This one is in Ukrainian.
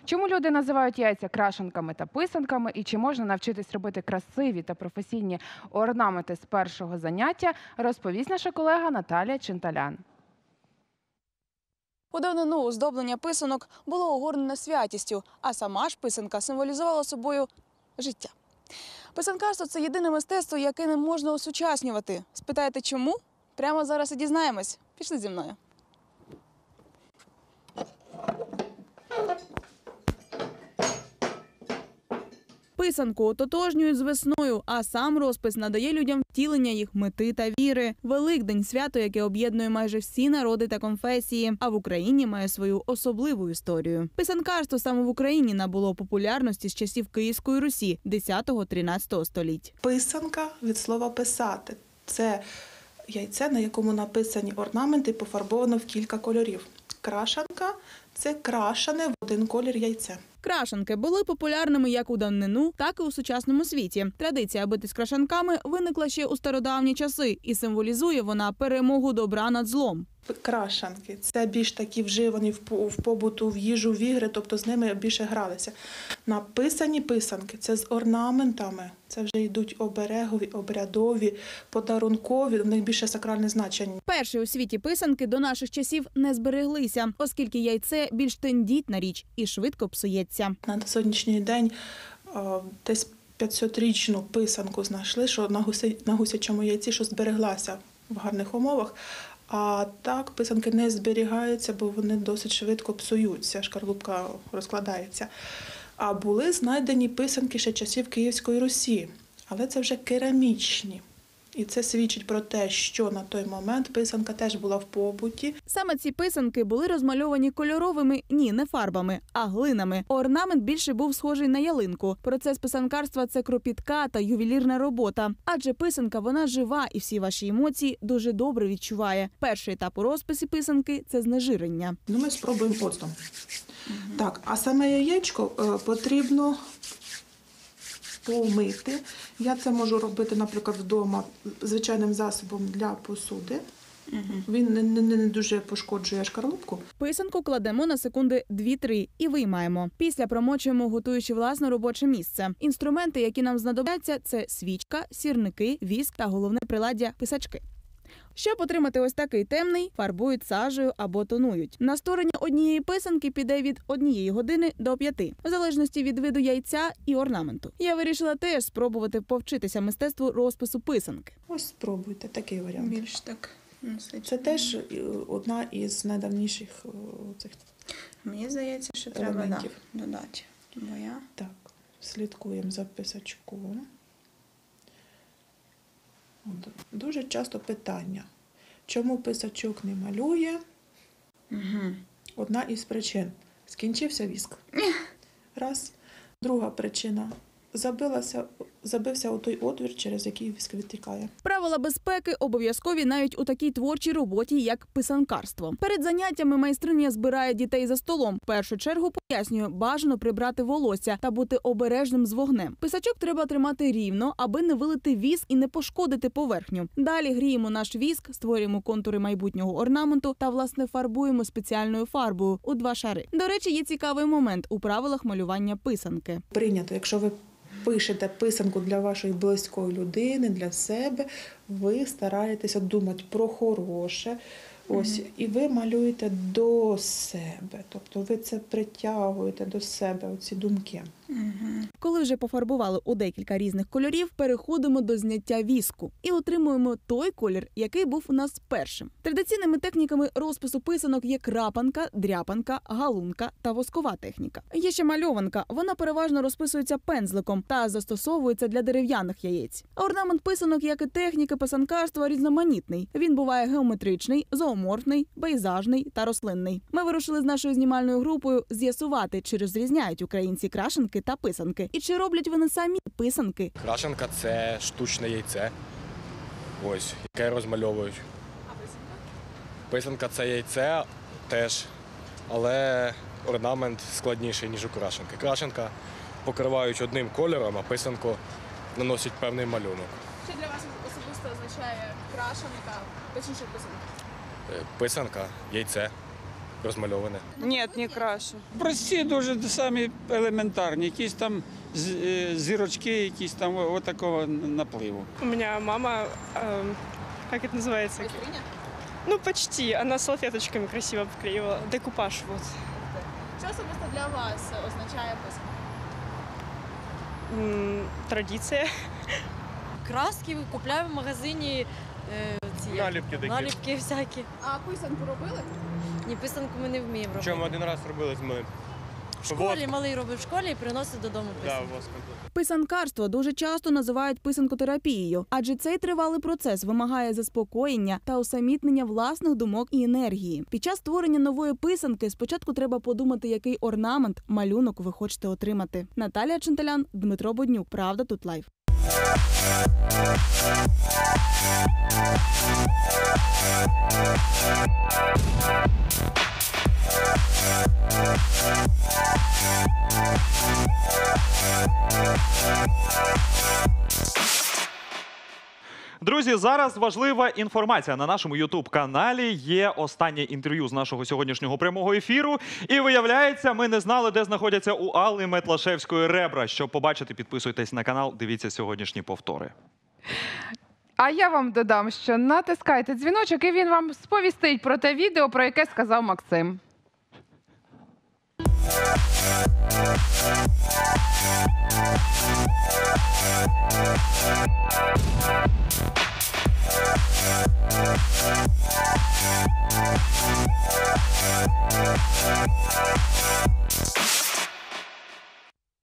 Чому люди називають яйця крашенками та писанками, і чи можна навчитись робити красиві та професійні орнаменти з першого заняття, розповість наша колега Наталія Чинталян. У давнину оздоблення писанок було огорнене святістю, а сама ж писанка символізувала собою життя. Писанкарство – це єдине мистецтво, яке не можна осучаснювати. Спитаєте, чому? Прямо зараз і дізнаємось. Пішли зі мною. Писанку ототожнюють з весною, а сам розпис надає людям втілення їх мети та віри. Великдень – свято, яке об'єднує майже всі народи та конфесії, а в Україні має свою особливу історію. Писанкарство саме в Україні набуло популярності з часів Київської Русі 10-13 століть. Писанка від слова «писати» – це яйце, на якому написані орнаменти і пофарбовано в кілька кольорів. Крашанка – це крашене в один колір яйце. Крашанки були популярними як у давнину, так і у сучасному світі. Традиція бити з крашанками виникла ще у стародавні часи і символізує вона перемогу добра над злом. Крашанки – це більш такі вживані в побуту, в їжу, в ігри, тобто з ними більше гралися. Написані писанки – це з орнаментами, це вже йдуть оберегові, обрядові, подарункові, у них більше сакральне значення. Перші у світі писанки до наших часів не збереглися, оскільки яйце більш тендітна річ і швидко псується. На сьогоднішній день десь 500-річну писанку знайшли, що на гусячому яйці, що збереглася в гарних умовах. А так писанки не зберігаються, бо вони досить швидко псуються, шкарлупка розкладається. А були знайдені писанки ще часів Київської Русі, але це вже керамічні. І це свідчить про те, що на той момент писанка теж була в побуті. Саме ці писанки були розмальовані кольоровими, не фарбами, а глинами. Орнамент більше був схожий на ялинку. Процес писанкарства – це кропітка та ювелірна робота. Адже писанка, вона жива і всі ваші емоції дуже добре відчуває. Перший етап у розписі писанки – це знежирення. Ми спробуємо оцтом. Так, а саме яєчко потрібно помити. Я це можу робити, наприклад, вдома звичайним засобом для посуди. Він не дуже пошкоджує шкарлупку. Писанку кладемо на секунди 2-3 і виймаємо. Після промочуємо, готуючи власне робоче місце. Інструменти, які нам знадобляться – це свічка, сірники, віск та головне приладдя – писачки. Щоб отримати ось такий темний, фарбують сажею або тонують. На створення однієї писанки піде від 1 години до 5, в залежності від виду яйця і орнаменту. Я вирішила теж спробувати повчитися мистецтву розпису писанки. Ось спробуйте, такий варіант. Більш так насичено. Це теж одна із найдавніших цих Мені здається, що елементів. Треба додати. Бо я... Так, слідкуємо за писачком. Дуже часто питання, чому писачок не малює? Одна із причин – скінчився віск. Раз. Друга причина – забився у той отвір, через який віск відтікає. Правила безпеки обов'язкові навіть у такій творчій роботі, як писанкарство. Перед заняттями майстриня збирає дітей за столом. В першу чергу пояснює, бажано прибрати волосся та бути обережним з вогнем. Писачок треба тримати рівно, аби не вилити віск і не пошкодити поверхню. Далі гріємо наш віск, створюємо контури майбутнього орнаменту та, власне, фарбуємо спеціальною фарбою у 2 шари. До речі, є цікавий момент у правилах малювання писанки. Прийнято, якщо ви пишете писанку для вашої близької людини, для себе, ви стараєтеся думати про хороше, ось, і ви малюєте до себе, тобто ви це притягуєте до себе, оці думки. Коли вже пофарбували у декілька різних кольорів, переходимо до зняття віску і отримуємо той колір, який був у нас першим. Традиційними техніками розпису писанок є крапанка, дряпанка, галунка та воскова техніка. Є ще мальованка, вона переважно розписується пензликом та застосовується для дерев'яних яєць. Орнамент писанок, як і техніки писанкарства, різноманітний. Він буває геометричний, зооморфний, пейзажний та рослинний. Ми вирушили з нашою знімальною групою з'ясувати, чи розрізняють українці крашенки та писанки. І чи роблять вони самі писанки? Крашенка – це штучне яйце, ось, яке розмальовують. А писанка? Писанка – це яйце теж, але орнамент складніший, ніж у крашенки. Крашенка покривають одним кольором, а писанку наносять певний малюнок. Що для вас особисто означає крашенка, точніше писанка? Писанка – яйце. розмальоване. Ні, не крашу. Прості, дуже самі елементарні, якісь там зірочки, якісь там отакого напливу. У меня мама, как это называется? Ну, почти. Она салфеточками красиво обклеивала. Декупаж, вот. Що особисто для вас означає писанка? Традиция. Краски купляємо в магазині. Наліпки такі. Наліпки всякі. А писанку робили? Ні, писанку ми не вміємо робити. Чому один раз робили з малим? В школі малий робив в школі і приносить додому писанку. воском. Писанкарство дуже часто називають писанкотерапією, адже цей тривалий процес вимагає заспокоєння та усамітнення власних думок і енергії. Під час створення нової писанки спочатку треба подумати, який орнамент, малюнок ви хочете отримати. Наталія Чинталян, Дмитро Боднюк. Правда тут лайв. Друзі, зараз важлива інформація. На нашому YouTube-каналі є останнє інтерв'ю з нашого сьогоднішнього прямого ефіру. І виявляється, ми не знали, де знаходяться у Алли Метлашевської ребра. Щоб побачити, підписуйтесь на канал, дивіться сьогоднішні повтори. А я вам додам, що натискайте дзвіночок, і він вам сповістить про те відео, про яке сказав Максим.